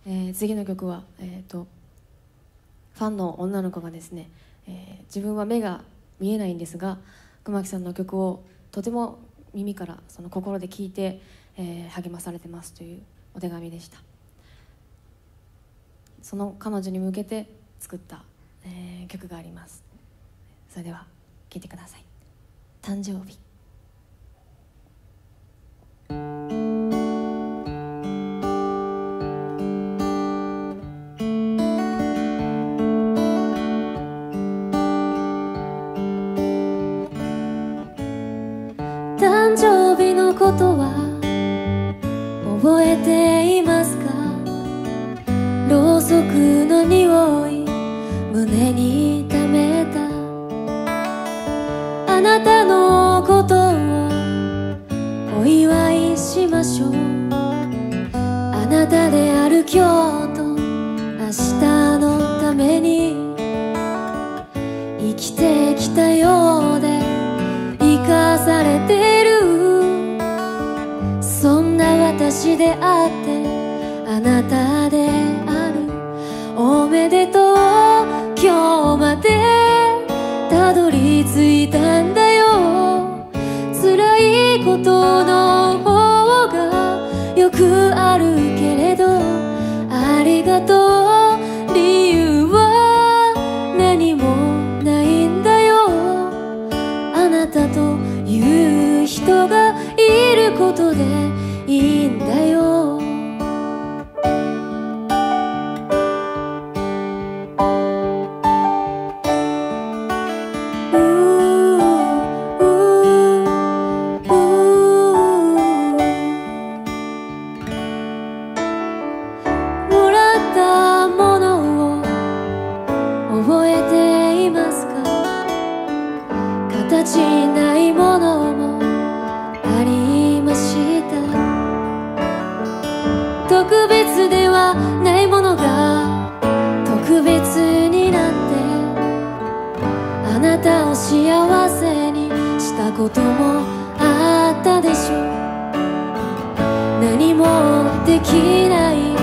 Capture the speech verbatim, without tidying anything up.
えー、次の曲は、えー、とファンの女の子がですね、えー、自分は目が見えないんですが熊木さんの曲をとても耳からその心で聴いて、えー、励まされてますというお手紙でした。その彼女に向けて作った、えー、曲があります。それでは聴いてください。誕生日。 誕生日のことは覚えていますか？ろうそくの匂い胸に溜めたあなたのことをお祝いしましょう。あなたである今日と明日のために生きてきたようで生かされてる。そんな私であってあなたである。おめでとう今日までたどり着いたんだよ。辛いことの方がよくあるけれどありがとう。理由は何もないんだよ。あなたという人がいることでいいんだよ。もらったものを覚えていますか？形ないものもありました。特別ではないものが特別になってあなたを幸せにしたこともあったでしょう。何もできない